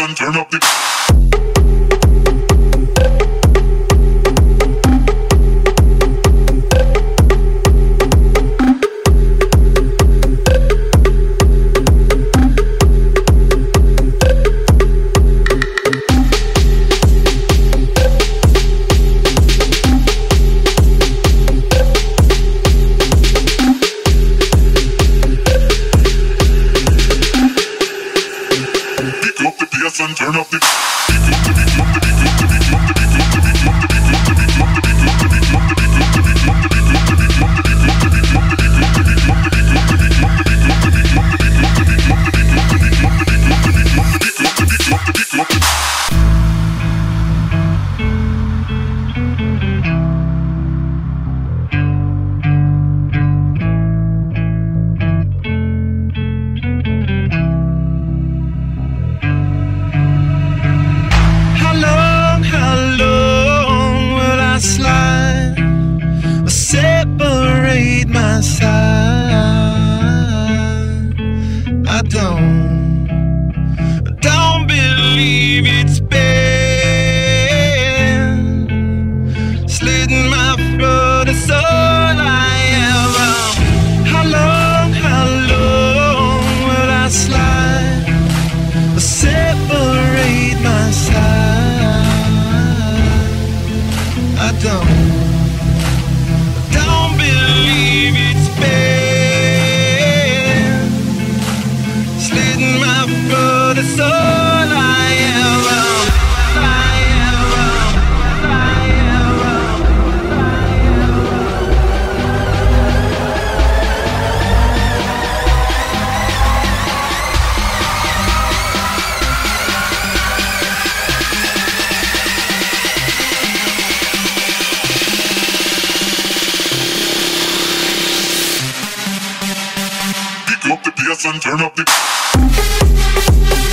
and turn up the and turn up the separate my side. I don't believe it's been slitting my throat. It's all I am. How long will I slide? Separate my side. I don't believe it's been slitting my throat. It's all I am. Pick up the bass and turn up the